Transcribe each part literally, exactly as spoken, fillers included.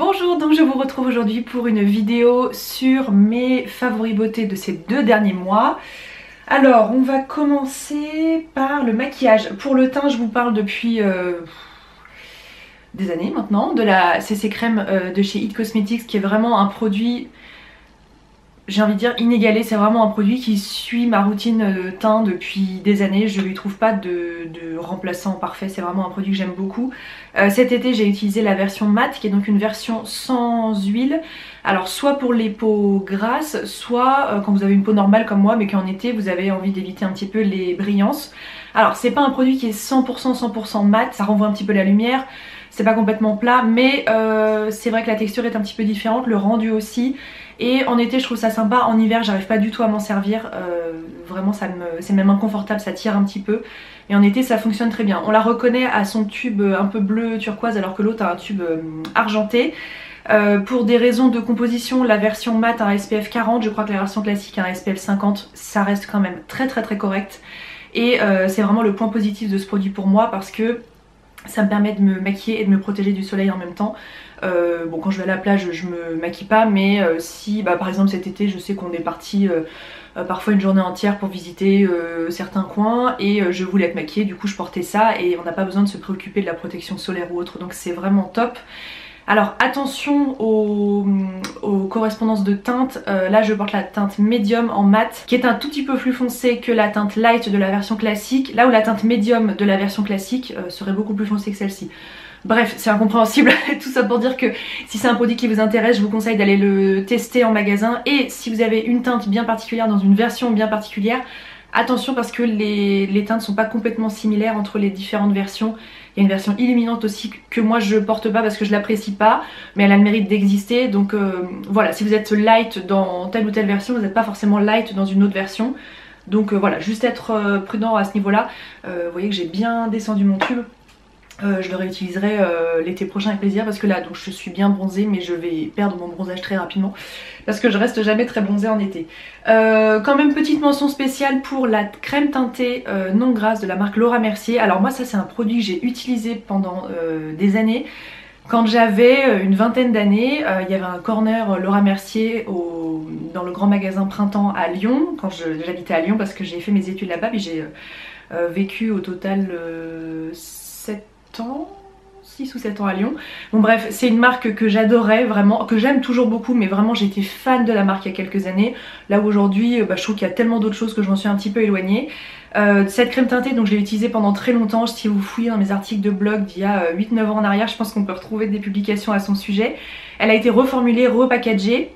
Bonjour, donc je vous retrouve aujourd'hui pour une vidéo sur mes favoris beauté de ces deux derniers mois. Alors on va commencer par le maquillage. Pour le teint je vous parle depuis euh, des années maintenant de la C C crème euh, de chez It Cosmetics, qui est vraiment un produit, j'ai envie de dire, inégalé. C'est vraiment un produit qui suit ma routine de teint depuis des années. Je lui trouve pas de, de remplaçant parfait, c'est vraiment un produit que j'aime beaucoup. Euh, cet été j'ai utilisé la version mat, qui est donc une version sans huile. Alors soit pour les peaux grasses, soit euh, quand vous avez une peau normale comme moi mais qu'en été vous avez envie d'éviter un petit peu les brillances. Alors c'est pas un produit qui est cent pour cent cent pour cent mat, ça renvoie un petit peu la lumière. C'est pas complètement plat, mais euh, c'est vrai que la texture est un petit peu différente, le rendu aussi. Et en été je trouve ça sympa, en hiver j'arrive pas du tout à m'en servir, euh, vraiment ça me, c'est même inconfortable, ça tire un petit peu. Et en été ça fonctionne très bien. On la reconnaît à son tube un peu bleu turquoise alors que l'autre a un tube euh, argenté. Euh, pour des raisons de composition, la version mat a un S P F quarante, je crois que la version classique a un S P F cinquante, ça reste quand même très très très correct. Et euh, c'est vraiment le point positif de ce produit pour moi parce que ça me permet de me maquiller et de me protéger du soleil en même temps. Euh, bon, quand je vais à la plage je me maquille pas, mais euh, si bah, par exemple cet été je sais qu'on est parti euh, euh, parfois une journée entière pour visiter euh, certains coins et euh, je voulais être maquillée, du coup je portais ça et on n'a pas besoin de se préoccuper de la protection solaire ou autre, donc c'est vraiment top. Alors attention aux, aux correspondances de teinte, euh, là je porte la teinte médium en mat qui est un tout petit peu plus foncé que la teinte light de la version classique, là où la teinte médium de la version classique euh, serait beaucoup plus foncée que celle-ci. Bref, c'est incompréhensible, tout ça pour dire que si c'est un produit qui vous intéresse, je vous conseille d'aller le tester en magasin. Et si vous avez une teinte bien particulière dans une version bien particulière, attention parce que les, les teintes ne sont pas complètement similaires entre les différentes versions. Il y a une version illuminante aussi que moi je porte pas parce que je l'apprécie pas, mais elle a le mérite d'exister. Donc euh, voilà, si vous êtes light dans telle ou telle version, vous n'êtes pas forcément light dans une autre version. Donc euh, voilà, juste être euh, prudent à ce niveau-là. Euh, vous voyez que j'ai bien descendu mon tube. Euh, je le réutiliserai euh, l'été prochain avec plaisir parce que là donc je suis bien bronzée, mais je vais perdre mon bronzage très rapidement parce que je reste jamais très bronzée en été. Euh, quand même petite mention spéciale pour la crème teintée euh, non grasse de la marque Laura Mercier. Alors moi ça c'est un produit que j'ai utilisé pendant euh, des années. Quand j'avais une vingtaine d'années, euh, il y avait un corner Laura Mercier au, dans le grand magasin Printemps à Lyon, quand j'habitais à Lyon parce que j'ai fait mes études là-bas, mais j'ai euh, vécu au total euh, sept ans, six ou sept ans à Lyon. Bon bref, c'est une marque que j'adorais vraiment, que j'aime toujours beaucoup, mais vraiment j'étais fan de la marque il y a quelques années. Là où aujourd'hui, bah, je trouve qu'il y a tellement d'autres choses que je m'en suis un petit peu éloignée. Euh, cette crème teintée, donc je l'ai utilisée pendant très longtemps. Si vous fouillez dans mes articles de blog d'il y a huit neuf ans en arrière, je pense qu'on peut retrouver des publications à son sujet. Elle a été reformulée, repackagée.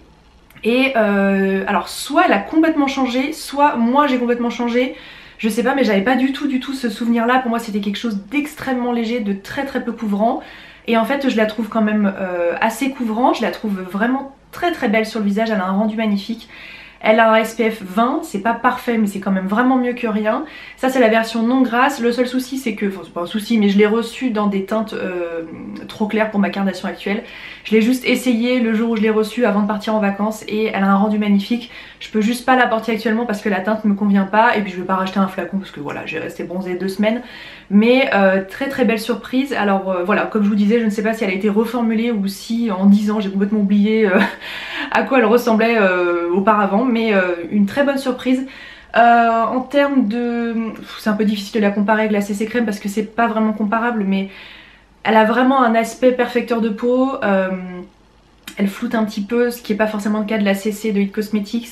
Et euh, alors soit elle a complètement changé, soit moi j'ai complètement changé. Je sais pas, mais j'avais pas du tout du tout ce souvenir là. Pour moi c'était quelque chose d'extrêmement léger, de très très peu couvrant. Et en fait je la trouve quand même euh, assez couvrant. Je la trouve vraiment très très belle sur le visage, elle a un rendu magnifique. Elle a un S P F vingt, c'est pas parfait mais c'est quand même vraiment mieux que rien. Ça c'est la version non grasse. Le seul souci c'est que, enfin c'est pas un souci, mais je l'ai reçue dans des teintes euh, trop claires pour ma carnation actuelle. Je l'ai juste essayé le jour où je l'ai reçue avant de partir en vacances et elle a un rendu magnifique. Je peux juste pas la porter actuellement parce que la teinte me convient pas et puis je vais pas racheter un flacon parce que voilà, j'ai resté bronzée deux semaines. Mais euh, très très belle surprise. Alors euh, voilà, comme je vous disais, je ne sais pas si elle a été reformulée ou si en dix ans j'ai complètement oublié euh, à quoi elle ressemblait euh, auparavant, mais euh, une très bonne surprise. Euh, en termes de... c'est un peu difficile de la comparer avec la C C crème parce que c'est pas vraiment comparable, mais elle a vraiment un aspect perfecteur de peau. Euh, elle floute un petit peu, ce qui n'est pas forcément le cas de la C C de It Cosmetics.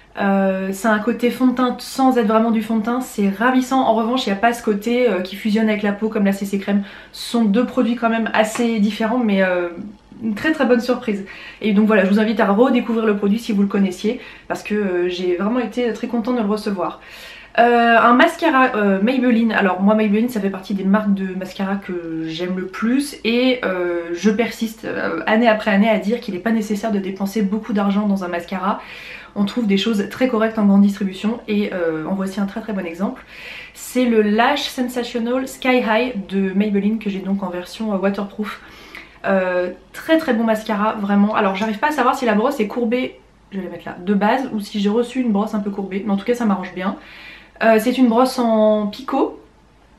Euh, c'est un côté fond de teint sans être vraiment du fond de teint, c'est ravissant. En revanche il n'y a pas ce côté euh, qui fusionne avec la peau comme la C C crème. Ce sont deux produits quand même assez différents, mais euh, une très très bonne surprise. Et donc voilà, je vous invite à redécouvrir le produit si vous le connaissiez parce que euh, j'ai vraiment été très contente de le recevoir. Euh, un mascara euh, Maybelline. Alors moi Maybelline ça fait partie des marques de mascara que j'aime le plus et euh, je persiste euh, année après année à dire qu'il n'est pas nécessaire de dépenser beaucoup d'argent dans un mascara. On trouve des choses très correctes en grande distribution et euh, en voici un très très bon exemple. C'est le Lash Sensational Sky High de Maybelline que j'ai donc en version euh, waterproof. Euh, très très bon mascara vraiment. Alors j'arrive pas à savoir si la brosse est courbée, je vais la mettre là, de base, ou si j'ai reçu une brosse un peu courbée, mais en tout cas ça m'arrange bien. Euh, c'est une brosse en picot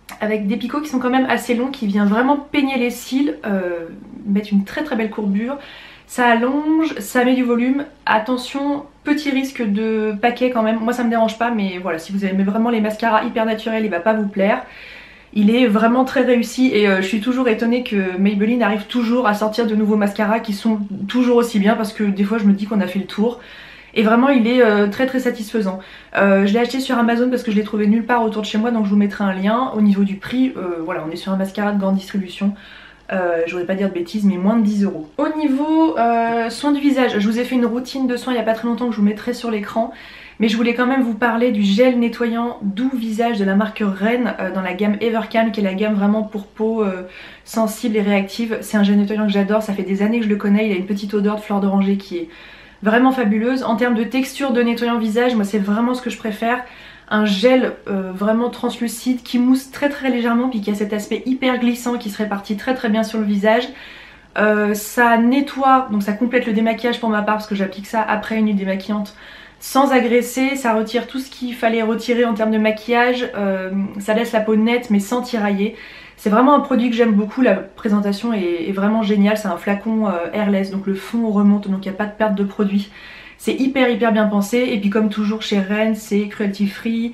avec des picots qui sont quand même assez longs, qui vient vraiment peigner les cils, euh, mettre une très très belle courbure. Ça allonge, ça met du volume. Attention, petit risque de paquet quand même. Moi ça me dérange pas, mais voilà, si vous aimez vraiment les mascaras hyper naturels, il va pas vous plaire. Il est vraiment très réussi et euh, je suis toujours étonnée que Maybelline arrive toujours à sortir de nouveaux mascaras qui sont toujours aussi bien, parce que des fois je me dis qu'on a fait le tour. Et vraiment il est euh, très très satisfaisant. Euh, je l'ai acheté sur Amazon parce que je l'ai trouvé nulle part autour de chez moi, donc je vous mettrai un lien. Au niveau du prix, euh, voilà, on est sur un mascara de grande distribution. Euh, je voudrais pas dire de bêtises, mais moins de dix euros. Au niveau euh, soins du visage, je vous ai fait une routine de soins il y a pas très longtemps que je vous mettrai sur l'écran. Mais je voulais quand même vous parler du gel nettoyant doux visage de la marque Ren euh, dans la gamme Evercalm, qui est la gamme vraiment pour peau euh, sensible et réactive. C'est un gel nettoyant que j'adore, ça fait des années que je le connais, il a une petite odeur de fleur d'oranger qui est vraiment fabuleuse. En termes de texture de nettoyant visage, moi c'est vraiment ce que je préfère. Un gel euh, vraiment translucide qui mousse très très légèrement, puis qui a cet aspect hyper glissant qui se répartit très très bien sur le visage. Euh, ça nettoie, donc ça complète le démaquillage pour ma part parce que j'applique ça après une nuit démaquillante sans agresser. Ça retire tout ce qu'il fallait retirer en termes de maquillage, euh, ça laisse la peau nette mais sans tirailler. C'est vraiment un produit que j'aime beaucoup, la présentation est, est vraiment géniale. C'est un flacon euh, airless, donc le fond remonte, donc il n'y a pas de perte de produit. C'est hyper hyper bien pensé, et puis comme toujours chez Ren, c'est cruelty free.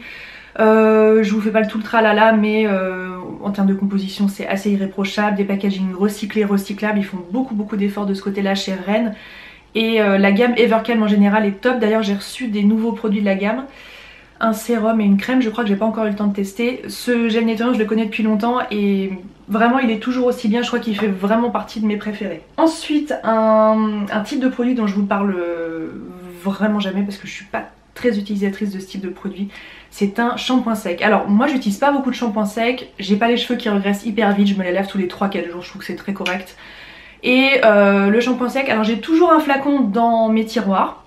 Euh, je vous fais pas le tout le tralala, mais euh, en termes de composition c'est assez irréprochable. Des packaging recyclés, recyclables, ils font beaucoup beaucoup d'efforts de ce côté là chez Ren. Et euh, la gamme Evercalm en général est top. D'ailleurs j'ai reçu des nouveaux produits de la gamme, un sérum et une crème, je crois que j'ai pas encore eu le temps de tester. Ce gel nettoyant je le connais depuis longtemps et vraiment il est toujours aussi bien, je crois qu'il fait vraiment partie de mes préférés. Ensuite un, un type de produit dont je vous parle vraiment jamais parce que je suis pas très utilisatrice de ce type de produit, c'est un shampoing sec. Alors moi j'utilise pas beaucoup de shampoing sec, j'ai pas les cheveux qui regressent hyper vite, je me les lave tous les trois quatre jours, je trouve que c'est très correct. Et euh, le shampoing sec, alors j'ai toujours un flacon dans mes tiroirs.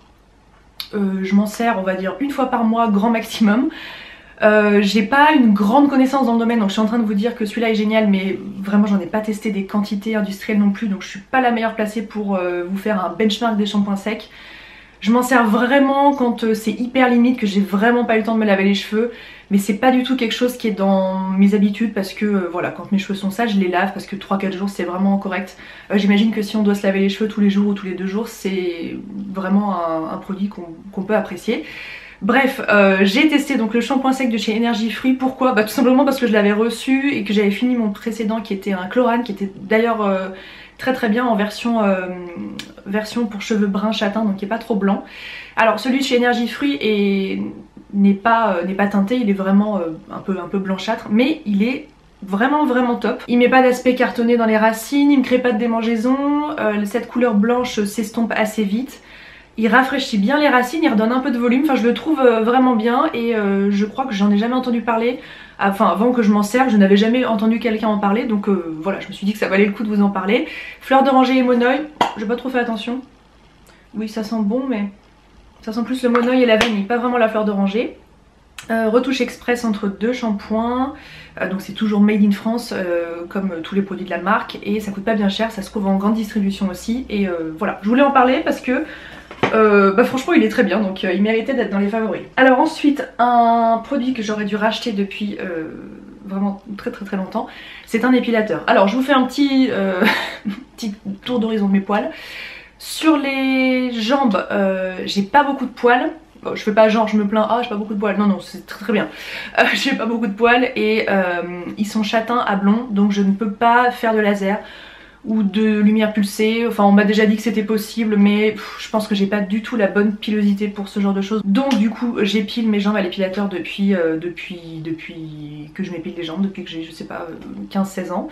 Euh, je m'en sers on va dire une fois par mois grand maximum. Euh, j'ai pas une grande connaissance dans le domaine, donc je suis en train de vous dire que celui-là est génial, mais vraiment j'en ai pas testé des quantités industrielles non plus, donc je suis pas la meilleure placée pour euh, vous faire un benchmark des shampoings secs. Je m'en sers vraiment quand euh, c'est hyper limite, que j'ai vraiment pas eu le temps de me laver les cheveux, mais c'est pas du tout quelque chose qui est dans mes habitudes parce que euh, voilà, quand mes cheveux sont sales je les lave parce que trois quatre jours c'est vraiment correct. Euh, J'imagine que si on doit se laver les cheveux tous les jours ou tous les deux jours, c'est vraiment un, un produit qu'on qu'on peut apprécier. Bref, euh, j'ai testé donc le shampoing sec de chez Energy Fruit. Pourquoi? Bah tout simplement parce que je l'avais reçu et que j'avais fini mon précédent qui était un Chlorane, qui était d'ailleurs euh, très très bien en version, euh, version pour cheveux bruns châtains, donc qui est pas trop blanc. Alors celui de chez Energy Fruit n'est pas, euh, n'est pas teinté, il est vraiment euh, un peu, un peu blanchâtre, mais il est vraiment vraiment top. Il met pas d'aspect cartonné dans les racines, il ne crée pas de démangeaison, euh, cette couleur blanche s'estompe assez vite. Il rafraîchit bien les racines, il redonne un peu de volume, enfin je le trouve vraiment bien et euh, je crois que j'en ai jamais entendu parler. Enfin avant que je m'en serve, je n'avais jamais entendu quelqu'un en parler, donc euh, voilà, je me suis dit que ça valait le coup de vous en parler. Fleur d'oranger et monoeil, j'ai pas trop fait attention. Oui ça sent bon mais ça sent plus le monoeil et la vanille, pas vraiment la fleur d'oranger. Euh, retouche express entre deux shampoings, euh, donc c'est toujours made in France euh, comme tous les produits de la marque et ça coûte pas bien cher, ça se trouve en grande distribution aussi et euh, voilà, je voulais en parler parce que Euh, bah franchement il est très bien, donc euh, il méritait d'être dans les favoris. Alors ensuite un produit que j'aurais dû racheter depuis euh, vraiment très très très longtemps, c'est un épilateur. Alors je vous fais un petit, euh, petit tour d'horizon de mes poils. Sur les jambes euh, j'ai pas beaucoup de poils. Bon, je fais pas genre je me plains, ah j'ai pas beaucoup de poils, non non c'est très très bien. Euh, j'ai pas beaucoup de poils et euh, ils sont châtains à blond, donc je ne peux pas faire de laser ou de lumière pulsée. Enfin on m'a déjà dit que c'était possible, mais pff, je pense que j'ai pas du tout la bonne pilosité pour ce genre de choses. Donc du coup j'épile mes jambes à l'épilateur depuis, euh, depuis, depuis que je m'épile les jambes, depuis que j'ai je sais pas quinze seize ans.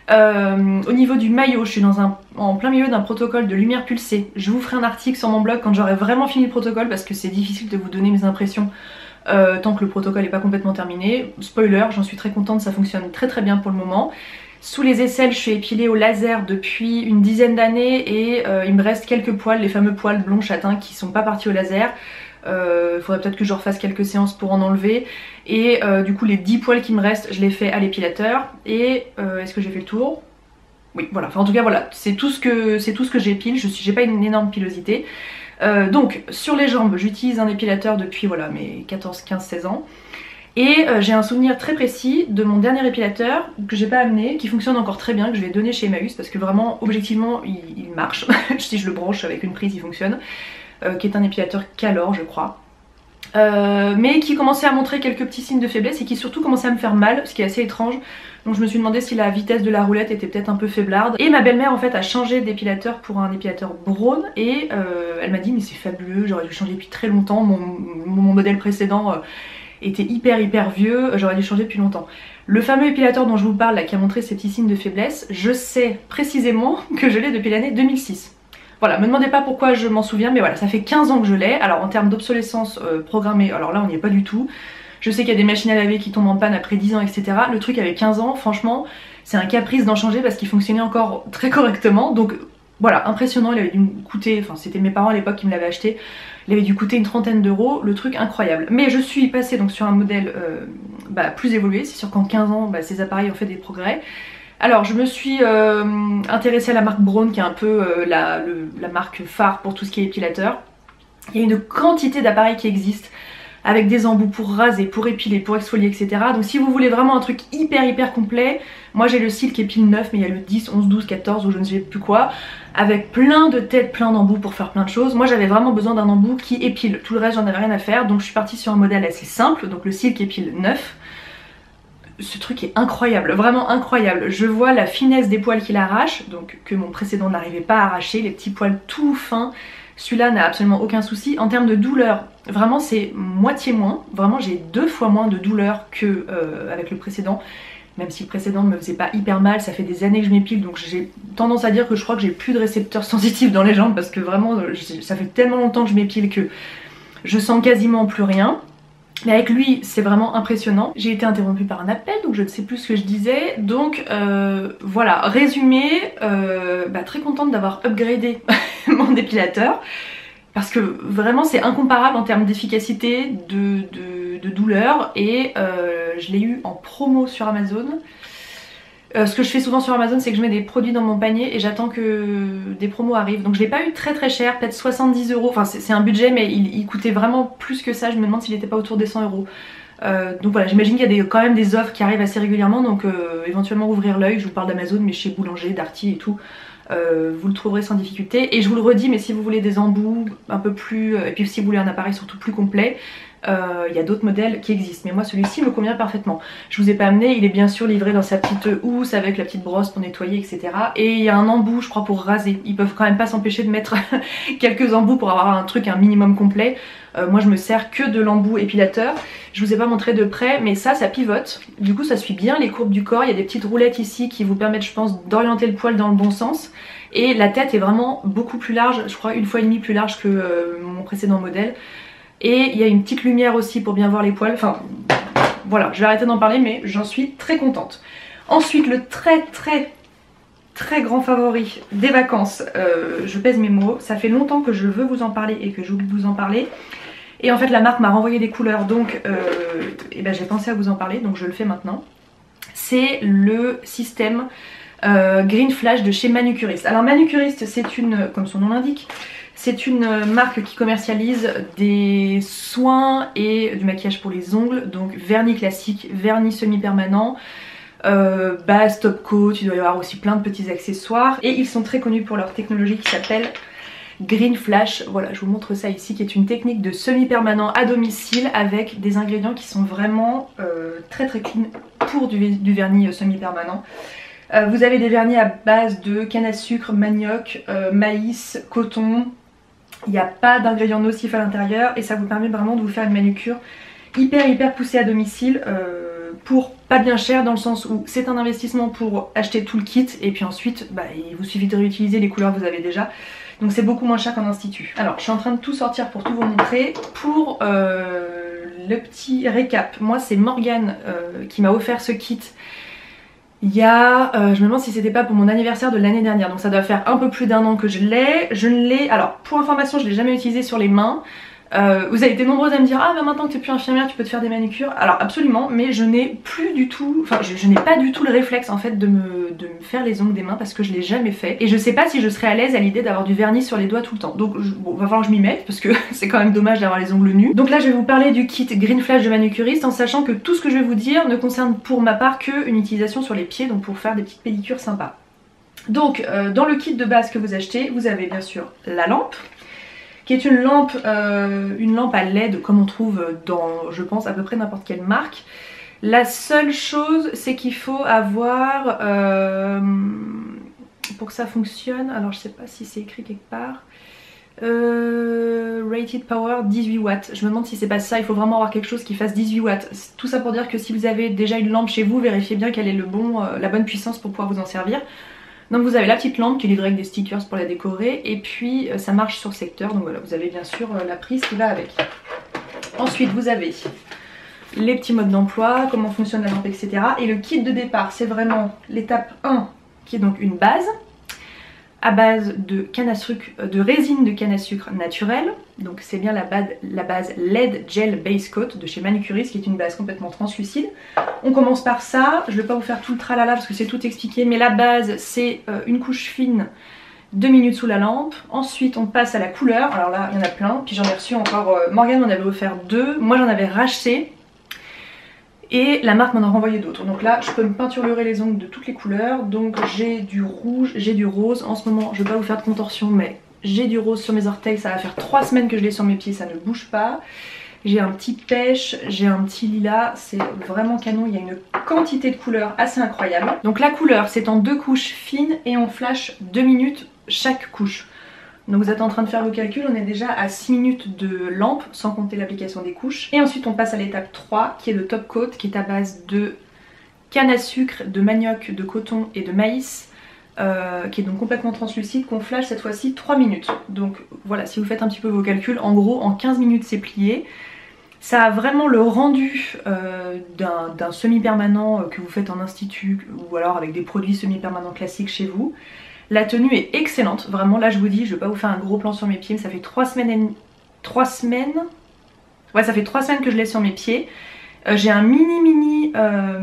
Euh, au niveau du maillot, je suis dans un, en plein milieu d'un protocole de lumière pulsée. Je vous ferai un article sur mon blog quand j'aurai vraiment fini le protocole parce que c'est difficile de vous donner mes impressions euh, tant que le protocole n'est pas complètement terminé. Spoiler, j'en suis très contente, ça fonctionne très très bien pour le moment. Sous les aisselles, je suis épilée au laser depuis une dizaine d'années et euh, il me reste quelques poils, les fameux poils blonds châtains qui sont pas partis au laser. Il euh, faudrait peut-être que je refasse quelques séances pour en enlever. Et euh, du coup les dix poils qui me restent, je les fais à l'épilateur. Et euh, est-ce que j'ai fait le tour? Oui, voilà. Enfin en tout cas voilà, c'est tout ce que c'est tout ce que j'épile. Je suis, j'ai pas une énorme pilosité. Euh, donc sur les jambes, j'utilise un épilateur depuis voilà mes quatorze quinze seize ans. Et euh, j'ai un souvenir très précis de mon dernier épilateur que j'ai pas amené, qui fonctionne encore très bien, que je vais donner chez Emmaüs parce que vraiment objectivement il, il marche. Si je le branche avec une prise il fonctionne, euh, qui est un épilateur Calor je crois. Euh, mais qui commençait à montrer quelques petits signes de faiblesse et qui surtout commençait à me faire mal, ce qui est assez étrange. Donc je me suis demandé si la vitesse de la roulette était peut-être un peu faiblarde. Et ma belle-mère en fait a changé d'épilateur pour un épilateur Braun et euh, elle m'a dit mais c'est fabuleux, j'aurais dû changer depuis très longtemps, mon, mon modèle précédent euh, était hyper hyper vieux, j'aurais dû changer depuis longtemps. Le fameux épilateur dont je vous parle là qui a montré ces petits signes de faiblesse, je sais précisément que je l'ai depuis l'année deux mille six. Voilà, me demandez pas pourquoi je m'en souviens, mais voilà, ça fait quinze ans que je l'ai. Alors en termes d'obsolescence euh, programmée, alors là on n'y est pas du tout. Je sais qu'il y a des machines à laver qui tombent en panne après dix ans, et cetera. Le truc avait quinze ans, franchement, c'est un caprice d'en changer parce qu'il fonctionnait encore très correctement. Donc voilà, impressionnant, il avait dû me coûter, enfin c'était mes parents à l'époque qui me l'avaient acheté, il avait dû coûter une trentaine d'euros, le truc incroyable. Mais je suis passée donc sur un modèle euh, bah, plus évolué, c'est sûr qu'en quinze ans, bah, ces appareils ont fait des progrès. Alors je me suis euh, intéressée à la marque Braun qui est un peu euh, la, le, la marque phare pour tout ce qui est épilateur. Il y a une quantité d'appareils qui existent avec des embouts pour raser, pour épiler, pour exfolier, et cetera. Donc si vous voulez vraiment un truc hyper hyper complet, moi j'ai le Silk Epile neuf mais il y a le dix, onze, douze, quatorze ou je ne sais plus quoi, avec plein de têtes, plein d'embouts pour faire plein de choses. Moi j'avais vraiment besoin d'un embout qui épile, tout le reste j'en avais rien à faire, donc je suis partie sur un modèle assez simple, donc le Silk Epile neuf. Ce truc est incroyable, vraiment incroyable. Je vois la finesse des poils qu'il arrache, donc que mon précédent n'arrivait pas à arracher, les petits poils tout fins. Celui-là n'a absolument aucun souci. En termes de douleur, vraiment c'est moitié moins. Vraiment j'ai deux fois moins de douleur que euh, avec le précédent. Même si le précédent ne me faisait pas hyper mal, ça fait des années que je m'épile, donc j'ai tendance à dire que je crois que j'ai plus de récepteurs sensitifs dans les jambes parce que vraiment ça fait tellement longtemps que je m'épile que je sens quasiment plus rien. Mais avec lui c'est vraiment impressionnant. J'ai été interrompue par un appel donc je ne sais plus ce que je disais. Donc euh, voilà, résumé, euh, bah, très contente d'avoir upgradé mon dépilateur. Parce que vraiment c'est incomparable en termes d'efficacité, de, de, de douleur. Et euh, je l'ai eu en promo sur Amazon. Euh, ce que je fais souvent sur Amazon c'est que je mets des produits dans mon panier et j'attends que des promos arrivent. Donc je l'ai pas eu très très cher, peut-être soixante-dix euros, enfin c'est un budget mais il, il coûtait vraiment plus que ça, je me demande s'il n'était pas autour des cent euros. Euh, donc voilà, j'imagine qu'il y a des, quand même des offres qui arrivent assez régulièrement, donc euh, éventuellement ouvrir l'œil. Je vous parle d'Amazon mais chez Boulanger, Darty et tout, euh, vous le trouverez sans difficulté. Et je vous le redis, mais si vous voulez des embouts un peu plus, et puis si vous voulez un appareil surtout plus complet, il euh, y a d'autres modèles qui existent, mais moi celui-ci me convient parfaitement. Je vous ai pas amené, il est bien sûr livré dans sa petite housse avec la petite brosse pour nettoyer, et cetera. Et il y a un embout je crois pour raser, ils peuvent quand même pas s'empêcher de mettre quelques embouts pour avoir un truc un minimum complet. Euh, moi je me sers que de l'embout épilateur, je vous ai pas montré de près mais ça ça pivote, du coup ça suit bien les courbes du corps, il y a des petites roulettes ici qui vous permettent je pense d'orienter le poil dans le bon sens. Et la tête est vraiment beaucoup plus large, je crois une fois et demie plus large que euh, mon précédent modèle. Et il y a une petite lumière aussi pour bien voir les poils. Enfin voilà, je vais arrêter d'en parler mais j'en suis très contente. Ensuite le très très très grand favori des vacances, euh, je pèse mes mots, ça fait longtemps que je veux vous en parler et que j'oublie de vous en parler. Et en fait la marque m'a renvoyé des couleurs donc euh, et ben, j'ai pensé à vous en parler donc je le fais maintenant. C'est le système euh, Green Flash de chez Manucurist. Alors Manucurist c'est une, comme son nom l'indique, c'est une marque qui commercialise des soins et du maquillage pour les ongles, donc vernis classique, vernis semi-permanent, euh, base, top coat, il doit y avoir aussi plein de petits accessoires. Et ils sont très connus pour leur technologie qui s'appelle Green Flash. Voilà, je vous montre ça ici, qui est une technique de semi-permanent à domicile avec des ingrédients qui sont vraiment euh, très très clean pour du, du vernis semi-permanent. Euh, vous avez des vernis à base de canne à sucre, manioc, euh, maïs, coton. Il n'y a pas d'ingrédients nocifs à l'intérieur et ça vous permet vraiment de vous faire une manucure hyper hyper poussée à domicile euh, pour pas bien cher, dans le sens où c'est un investissement pour acheter tout le kit et puis ensuite bah, il vous suffit de réutiliser les couleurs que vous avez déjà. Donc c'est beaucoup moins cher qu'un institut. Alors je suis en train de tout sortir pour tout vous montrer. Pour euh, le petit récap, moi c'est Morgane euh, qui m'a offert ce kit. Il y a, euh, je me demande si c'était pas pour mon anniversaire de l'année dernière, donc ça doit faire un peu plus d'un an que je l'ai. Je ne l'ai, alors pour information je l'ai jamais utilisé sur les mains, Euh, vous avez été nombreuses à me dire ah bah maintenant que tu n'es plus infirmière tu peux te faire des manucures. Alors absolument, mais je n'ai plus du tout, enfin je, je n'ai pas du tout le réflexe en fait de me, de me faire les ongles des mains parce que je l'ai jamais fait. Et je sais pas si je serais à l'aise à l'idée d'avoir du vernis sur les doigts tout le temps. Donc je, bon, va falloir que je m'y mette parce que c'est quand même dommage d'avoir les ongles nus. Donc là je vais vous parler du kit Green Flash de manucuriste en sachant que tout ce que je vais vous dire ne concerne pour ma part qu'une utilisation sur les pieds, donc pour faire des petites pédicures sympas. Donc euh, dans le kit de base que vous achetez, vous avez bien sûr la lampe, qui est une lampe, euh, une lampe à L E D comme on trouve dans, je pense, à peu près n'importe quelle marque. La seule chose, c'est qu'il faut avoir, euh, pour que ça fonctionne, alors je sais pas si c'est écrit quelque part, euh, Rated Power dix-huit watts. Je me demande si c'est pas ça, il faut vraiment avoir quelque chose qui fasse dix-huit watts. Tout ça pour dire que si vous avez déjà une lampe chez vous, vérifiez bien qu'elle ait le bon, euh, la bonne puissance pour pouvoir vous en servir. Donc vous avez la petite lampe qui est livrée avec des stickers pour la décorer et puis euh, ça marche sur secteur, donc voilà, vous avez bien sûr euh, la prise qui va avec. Ensuite vous avez les petits modes d'emploi, comment fonctionne la lampe, et cetera. Et le kit de départ, c'est vraiment l'étape un qui est donc une base à base de canne à sucre, de résine de canne à sucre naturelle. Donc c'est bien la base, la base L E D Gel Base Coat de chez Manucuriste qui est une base complètement translucide. On commence par ça, je ne vais pas vous faire tout le tralala parce que c'est tout expliqué, mais la base c'est euh, une couche fine, deux minutes sous la lampe. Ensuite on passe à la couleur, alors là il y en a plein, puis j'en ai reçu encore, euh, Morgane m'en avait offert deux, moi j'en avais racheté. Et la marque m'en a renvoyé d'autres. Donc là, je peux me peinturer les ongles de toutes les couleurs. Donc j'ai du rouge, j'ai du rose. En ce moment, je vais pas vous faire de contorsion, mais j'ai du rose sur mes orteils. Ça va faire trois semaines que je l'ai sur mes pieds, ça ne bouge pas. J'ai un petit pêche, j'ai un petit lilas. C'est vraiment canon. Il y a une quantité de couleurs assez incroyable. Donc la couleur, c'est en deux couches fines et on flash deux minutes chaque couche. Donc vous êtes en train de faire vos calculs, on est déjà à six minutes de lampe sans compter l'application des couches. Et ensuite on passe à l'étape trois qui est le top coat qui est à base de canne à sucre, de manioc, de coton et de maïs. Euh, qui est donc complètement translucide, qu'on flash cette fois-ci trois minutes. Donc voilà, si vous faites un petit peu vos calculs, en gros en quinze minutes c'est plié. Ça a vraiment le rendu euh, d'un semi-permanent que vous faites en institut ou alors avec des produits semi-permanents classiques chez vous. La tenue est excellente, vraiment là je vous dis, je vais pas vous faire un gros plan sur mes pieds, mais ça fait trois semaines et trois semaines. Ouais, ça fait trois semaines que je l'ai sur mes pieds. Euh, J'ai un mini mini euh,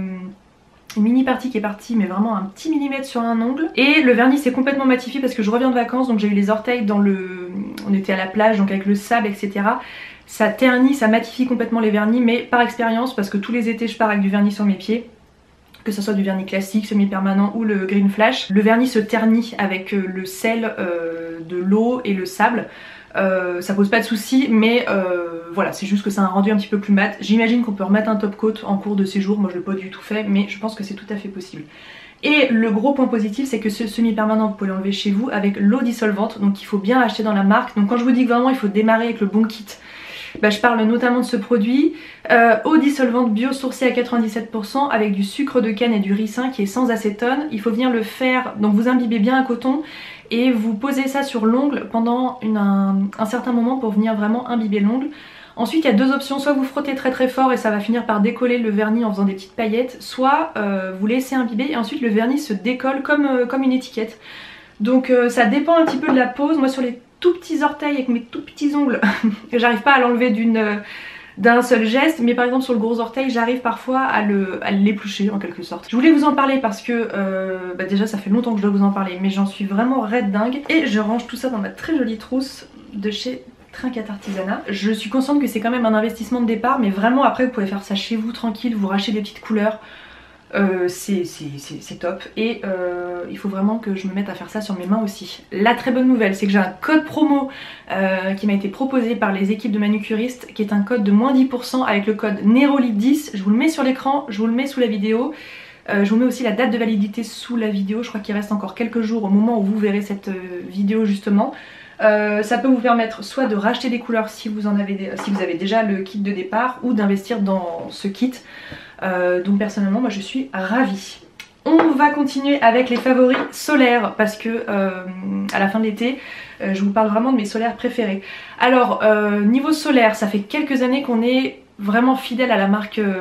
une mini partie qui est partie, mais vraiment un petit millimètre sur un ongle. Et le vernis s'est complètement matifié parce que je reviens de vacances, donc j'ai eu les orteils dans le, on était à la plage, donc avec le sable, et cetera. Ça ternit, ça matifie complètement les vernis, mais par expérience, parce que tous les étés je pars avec du vernis sur mes pieds. Que ce soit du vernis classique, semi-permanent ou le Green Flash. Le vernis se ternit avec le sel, euh, de l'eau et le sable. Euh, ça pose pas de soucis, mais euh, voilà, c'est juste que ça a un rendu un petit peu plus mat. J'imagine qu'on peut remettre un top coat en cours de séjour, moi je l'ai pas du tout fait, mais je pense que c'est tout à fait possible. Et le gros point positif, c'est que ce semi-permanent, vous pouvez l'enlever chez vous avec l'eau dissolvante, donc il faut bien acheter dans la marque. Donc quand je vous dis que vraiment il faut démarrer avec le bon kit, bah, je parle notamment de ce produit, euh, eau dissolvante biosourcée à quatre-vingt-dix-sept pour cent avec du sucre de canne et du ricin qui est sans acétone. Il faut venir le faire, donc vous imbibez bien un coton et vous posez ça sur l'ongle pendant une, un, un certain moment pour venir vraiment imbiber l'ongle. Ensuite il y a deux options, soit vous frottez très très fort et ça va finir par décoller le vernis en faisant des petites paillettes, soit euh, vous laissez imbiber et ensuite le vernis se décolle comme, euh, comme une étiquette. Donc euh, ça dépend un petit peu de la pose. Moi sur les tout petits orteils avec mes tout petits ongles, j'arrive pas à l'enlever d'une d'un seul geste, mais par exemple sur le gros orteil j'arrive parfois à l'éplucher le, en quelque sorte. Je voulais vous en parler parce que euh, bah déjà ça fait longtemps que je dois vous en parler, mais j'en suis vraiment raide dingue et je range tout ça dans ma très jolie trousse de chez Trinquet Artisanat. Je suis consciente que c'est quand même un investissement de départ, mais vraiment après vous pouvez faire ça chez vous tranquille, vous racheter des petites couleurs. Euh, c'est top et euh, il faut vraiment que je me mette à faire ça sur mes mains aussi. La très bonne nouvelle c'est que j'ai un code promo euh, qui m'a été proposé par les équipes de Manucuriste qui est un code de moins dix pour cent avec le code Neroli dix. Je vous le mets sur l'écran, je vous le mets sous la vidéo. Euh, je vous mets aussi la date de validité sous la vidéo, je crois qu'il reste encore quelques jours au moment où vous verrez cette euh, vidéo justement. Euh, ça peut vous permettre soit de racheter des couleurs si vous, en avez, si vous avez déjà le kit de départ ou d'investir dans ce kit. Euh, donc personnellement moi je suis ravie. On va continuer avec les favoris solaires parce que euh, à la fin de l'été euh, je vous parle vraiment de mes solaires préférés. Alors euh, niveau solaire, ça fait quelques années qu'on est vraiment fidèle à la marque euh,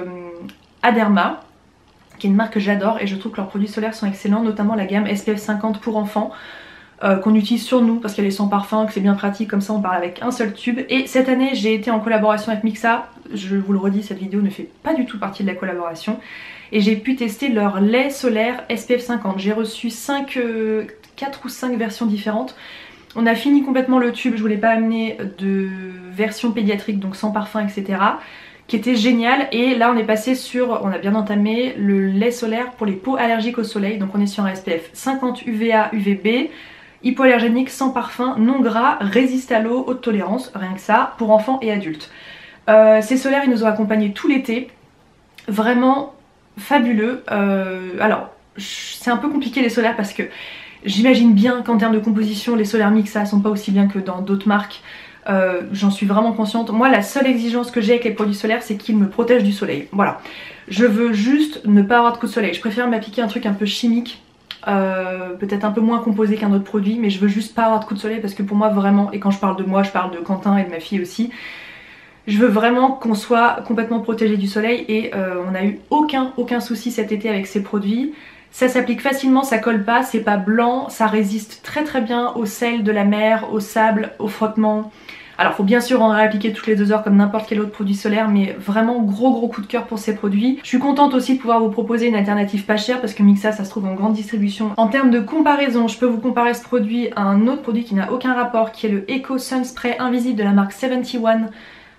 Aderma, qui est une marque que j'adore et je trouve que leurs produits solaires sont excellents, notamment la gamme S P F cinquante pour enfants. euh, qu'on utilise sur nous parce qu'elle est sans parfum, que c'est bien pratique, comme ça on parle avec un seul tube. Et cette année j'ai été en collaboration avec Mixa, je vous le redis, cette vidéo ne fait pas du tout partie de la collaboration. Et j'ai pu tester leur lait solaire S P F cinquante. J'ai reçu cinq, euh, quatre ou cinq versions différentes. On a fini complètement le tube, je voulais pas amener de version pédiatrique, donc sans parfum, et cetera. Qui était génial. Et là on est passé sur, on a bien entamé le lait solaire pour les peaux allergiques au soleil. Donc on est sur un S P F cinquante U V A U V B, hypoallergénique, sans parfum, non gras, résiste à l'eau, haute tolérance, rien que ça, pour enfants et adultes. Euh, ces solaires ils nous ont accompagnés tout l'été, vraiment fabuleux. Euh, alors c'est un peu compliqué les solaires parce que j'imagine bien qu'en termes de composition les solaires Mixa sont pas aussi bien que dans d'autres marques. Euh, j'en suis vraiment consciente. Moi la seule exigence que j'ai avec les produits solaires c'est qu'ils me protègent du soleil. Voilà, je veux juste ne pas avoir de coups de soleil. Je préfère m'appliquer un truc un peu chimique, euh, peut-être un peu moins composé qu'un autre produit, mais je veux juste pas avoir de coups de soleil parce que pour moi vraiment, et quand je parle de moi je parle de Quentin et de ma fille aussi, je veux vraiment qu'on soit complètement protégé du soleil. Et euh, on n'a eu aucun aucun souci cet été avec ces produits. Ça s'applique facilement, ça colle pas, c'est pas blanc, ça résiste très très bien au sel de la mer, au sable, au frottement. Alors faut bien sûr en réappliquer toutes les deux heures comme n'importe quel autre produit solaire, mais vraiment gros gros coup de cœur pour ces produits. Je suis contente aussi de pouvoir vous proposer une alternative pas chère parce que Mixa ça se trouve en grande distribution. En termes de comparaison, je peux vous comparer ce produit à un autre produit qui n'a aucun rapport, qui est le Eco Sun Spray Invisible de la marque soixante et un.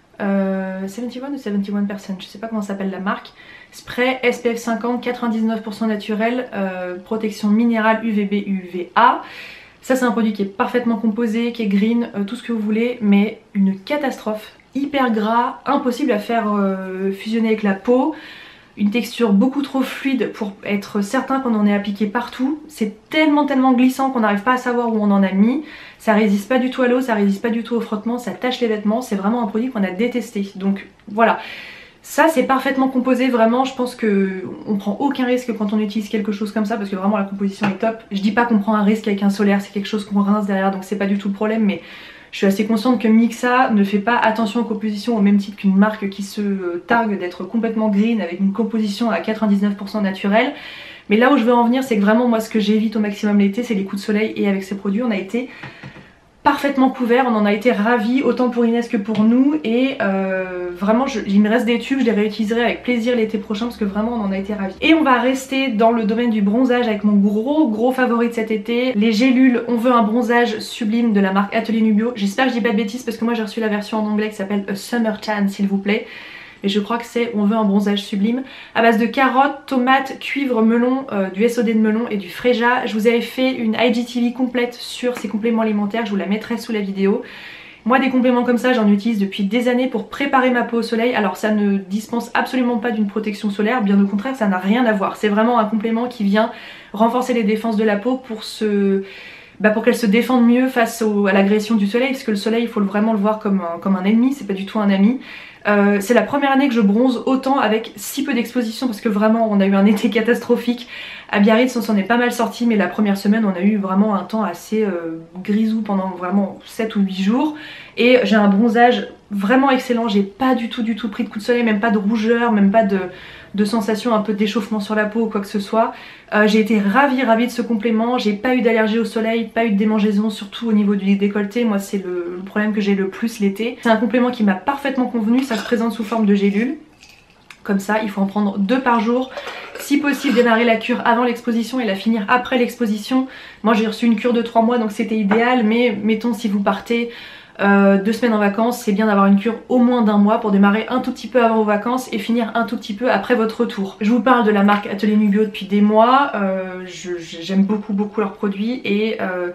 Euh, soixante et un ou soixante et un percent, je sais pas comment s'appelle la marque. Spray S P F cinquante, quatre-vingt-dix-neuf pour cent naturel, euh, protection minérale U V B U V A. Ça c'est un produit qui est parfaitement composé, qui est green, euh, tout ce que vous voulez, mais une catastrophe, hyper gras, impossible à faire euh, fusionner avec la peau, une texture beaucoup trop fluide pour être certain qu'on en ait appliqué partout. C'est tellement tellement glissant qu'on n'arrive pas à savoir où on en a mis. Ça résiste pas du tout à l'eau, ça résiste pas du tout au frottement, ça tâche les vêtements, c'est vraiment un produit qu'on a détesté. Donc voilà. Ça c'est parfaitement composé, vraiment je pense que on prend aucun risque quand on utilise quelque chose comme ça parce que vraiment la composition est top. Je dis pas qu'on prend un risque avec un solaire, c'est quelque chose qu'on rince derrière donc c'est pas du tout le problème, mais je suis assez consciente que Mixa ne fait pas attention aux compositions au même titre qu'une marque qui se targue d'être complètement green avec une composition à quatre-vingt-dix-neuf pour cent naturelle. Mais là où je veux en venir c'est que vraiment moi ce que j'évite au maximum l'été c'est les coups de soleil, et avec ces produits on a été parfaitement couvert, on en a été ravis autant pour Inès que pour nous. Et euh, vraiment je, il me reste des tubes, je les réutiliserai avec plaisir l'été prochain parce que vraiment on en a été ravis. Et on va rester dans le domaine du bronzage avec mon gros gros favori de cet été, les gélules On veut un bronzage sublime de la marque Atelier Nubio. J'espère que je dis pas de bêtises parce que moi j'ai reçu la version en anglais qui s'appelle A Summer Tan s'il vous plaît. Et je crois que c'est On veut un bronzage sublime, à base de carottes, tomates, cuivre, melon, euh, du S O D de melon et du fréja. Je vous avais fait une I G T V complète sur ces compléments alimentaires, je vous la mettrai sous la vidéo. Moi des compléments comme ça j'en utilise depuis des années pour préparer ma peau au soleil. Alors ça ne dispense absolument pas d'une protection solaire, bien au contraire ça n'a rien à voir. C'est vraiment un complément qui vient renforcer les défenses de la peau pour se... Bah pour qu'elle se défende mieux face au, à l'agression du soleil, parce que le soleil il faut vraiment le voir comme un, comme un ennemi, c'est pas du tout un ami. Euh, c'est la première année que je bronze autant avec si peu d'exposition parce que vraiment on a eu un été catastrophique. À Biarritz on s'en est pas mal sorti, mais la première semaine on a eu vraiment un temps assez euh, grisou pendant vraiment sept ou huit jours. Et j'ai un bronzage vraiment excellent, j'ai pas du tout du tout pris de coup de soleil, même pas de rougeur, même pas de, de sensation un peu d'échauffement sur la peau ou quoi que ce soit. Euh, j'ai été ravie ravie de ce complément, j'ai pas eu d'allergie au soleil, pas eu de démangeaison, surtout au niveau du décolleté. Moi c'est le, le problème que j'ai le plus l'été. C'est un complément qui m'a parfaitement convenu, ça se présente sous forme de gélule. Comme ça, il faut en prendre deux par jour. Si possible, démarrer la cure avant l'exposition et la finir après l'exposition. Moi j'ai reçu une cure de trois mois donc c'était idéal, mais mettons si vous partez Euh, deux semaines en vacances, c'est bien d'avoir une cure au moins d'un mois pour démarrer un tout petit peu avant vos vacances et finir un tout petit peu après votre retour. Je vous parle de la marque Atelier Nubio depuis des mois, euh, j'aime beaucoup beaucoup leurs produits et euh,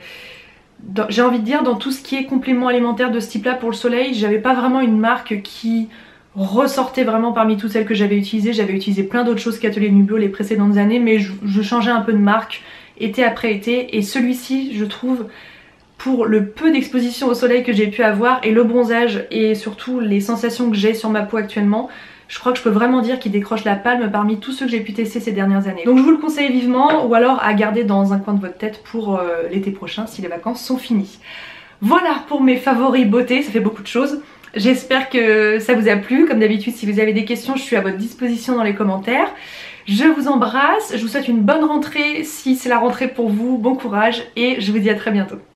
j'ai envie de dire dans tout ce qui est complément alimentaire de ce type là pour le soleil, j'avais pas vraiment une marque qui ressortait vraiment parmi toutes celles que j'avais utilisées. J'avais utilisé plein d'autres choses qu'Atelier Nubio les précédentes années, mais je, je changeais un peu de marque été après été, et celui-ci je trouve, pour le peu d'exposition au soleil que j'ai pu avoir et le bronzage et surtout les sensations que j'ai sur ma peau actuellement, je crois que je peux vraiment dire qu'il décroche la palme parmi tous ceux que j'ai pu tester ces dernières années. Donc je vous le conseille vivement, ou alors à garder dans un coin de votre tête pour euh, l'été prochain si les vacances sont finies. Voilà pour mes favoris beauté, ça fait beaucoup de choses. J'espère que ça vous a plu. Comme d'habitude, si vous avez des questions, je suis à votre disposition dans les commentaires. Je vous embrasse, je vous souhaite une bonne rentrée si c'est la rentrée pour vous, bon courage et je vous dis à très bientôt.